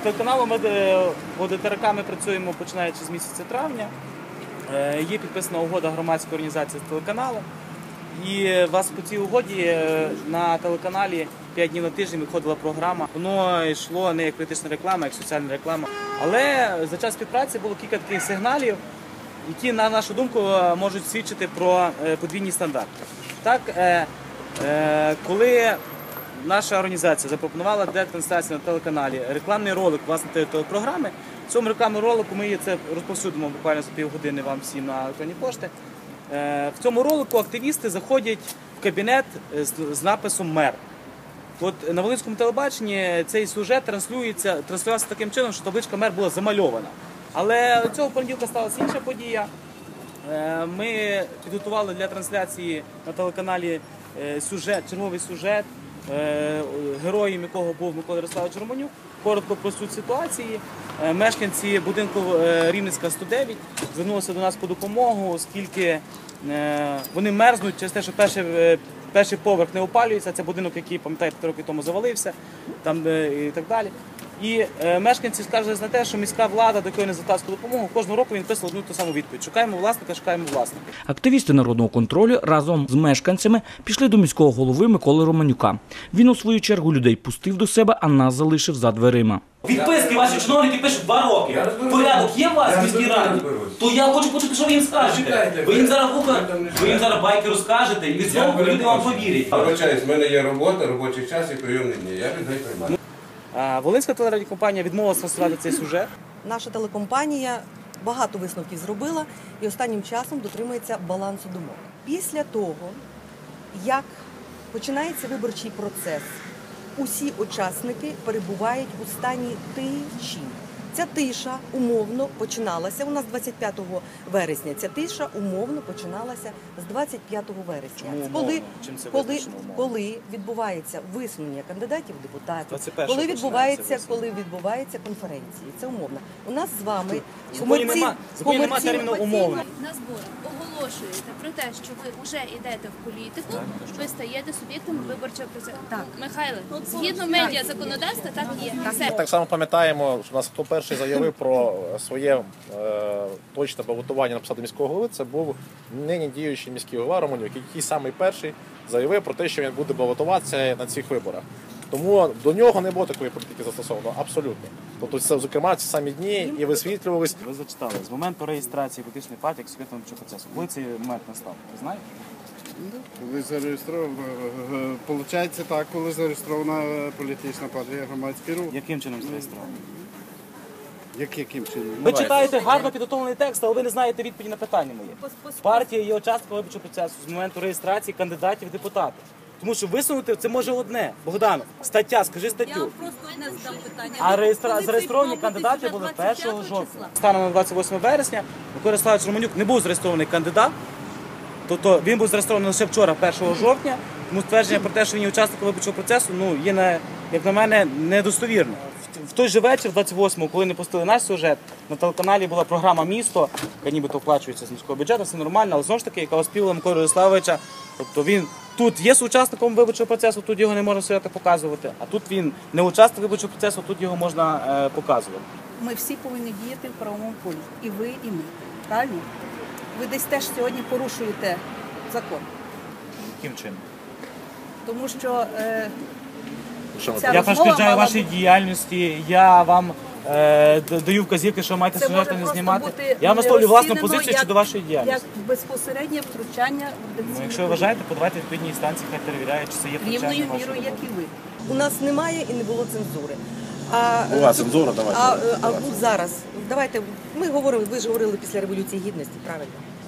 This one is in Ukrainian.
телеканалом ОДТРК ми працюємо починаючи з місяця травня. Є підписана угода громадської організації з телеканалом. І власне по цій угоді на телеканалі 5 днів на тиждень виходила програма. Воно йшло не як політична реклама, як соціальна реклама. Але за час співпраці було кілька таких сигналів, які, на нашу думку, можуть свідчити про подвійні стандарти. Так, коли наша організація запропонувала для трансляції на телеканалі рекламний ролик власне телепрограми, в цьому рекламному ролику ми це розповсюдимо буквально за півгодини вам всім на електронні пошти. В цьому ролику активісти заходять в кабінет з написом «Мер». От на Волинському телебаченні цей сюжет транслювався таким чином, що табличка «Мер» була замальована. Але цього понеділка сталася інша подія. Ми підготували для трансляції на телеканалі черговий сюжет, героєм якого був Микола Ярославович Романюк. Коротко про суть ситуації. Мешканці будинку Рівненська, 109 звернулися до нас по допомогу, оскільки вони мерзнуть через те, що перший поверх не опалюється. Це будинок, який, пам'ятаєте, 5 років тому завалився і так далі. І мешканці скаржились на те, що міська влада, до якої не зверталася по допомогу, кожного року він писав одну і ту саму відповідь. Шукаємо власника, шукаємо власника. Активісти народного контролю разом з мешканцями пішли до міського голови Миколи Романюка. Він у свою чергу людей пустив до себе, а нас залишив за дверима. Відписки ваші чиновники пишуть 2 роки. Порядок є у вас в міській раді? То я хочу почути, що ви їм скажете. Ви їм зараз байки розкажете і від цього люди вам повірять. Вибачаюсь, в мене є робота, робочий час і прийомні дні. Я людей приймаю. Волинська телерадіокомпанія відмовилася транслювати цей сюжет. Наша телекомпанія багато висновків зробила і останнім часом дотримується балансу думок. Після того, як починається виборчий процес, усі учасники перебувають у стані тиші. Ця тиша умовно починалася, у нас 25 вересня, ця тиша умовно починалася з 25 вересня. Коли відбувається висунення кандидатів в депутати, коли відбувається конференції. Це умовно. У нас з вами немає терміну умовно. На зборах оголошуєте про те, що ви вже йдете в політику, ви стаєте суб'єктами виборчого процесу. Так. Михайле, згідно медіа законодавства, так є. Так само пам'ятаємо, що у нас хто перший заявив про своє точне балотування на посаду міського голови, це був нині діючий міський голова Романюк, який самий перший заявив про те, що він буде балотуватися на цих виборах. Тому до нього не було такої політики застосовано, абсолютно. Тобто це, зокрема, ці самі дні і висвітлювалися. Ви зачитали, з моменту реєстрації політичної партії як суб'єкту виборчого процесу. Коли цей момент настав? Ви знаєте? Коли зареєстрована, виходить так, коли зареєстрована політична партія, громадський рух. Яким чином зареєстрована? Яким чином? Ви читаєте гарно підготовлений текст, але ви не знаєте відповіді на питання моє. Партія є учасником виборчого процесу з моменту реєстрації кандидатів в депутати. Тому що висунути це може одне. Богдан, стаття, скажи статтю. Я просто не задам питання. А зареєстровані кандидати були 1 жовтня. Станом на 28 вересня Микола Ярославович Романюк не був зареєстрований кандидат. Тобто він був зареєстрований лише вчора, 1 жовтня. Тому ствердження про те, що він є учасником виборчого процесу, є, як на мене, недостовірно. В той же вечір, 28-го, коли не пустили наш сюжет, на телеканалі була програма «Місто», яка нібито оплачується з міського бюджету, все нормально, але знову ж таки, яка оспівала Микола Ярославовича. Тобто він тут є учасником виборчого процесу, тут його не можна сюжети показувати, а тут він не учасник виборчого процесу, тут його можна показувати. Ми всі повинні діяти в правовому полі. І ви, і ми. Правильно? Ви десь теж сьогодні порушуєте закон. Яким чином? Тому що я перешкоджаю вашій діяльності, я вам даю вказівки, що маєте сюжети не знімати. Я вам висловлюю власну позицію щодо вашої діяльності. Як безпосереднє втручання в редакційну. Якщо ви вважаєте, подавайте відповідні інстанції, хай перевіряють, чи це є втручання. Рівною мірою, як і ви. У нас немає і не було цензури. Була цензура, давайте. Зараз, давайте, ви ж говорили після Революції Гідності, правильно?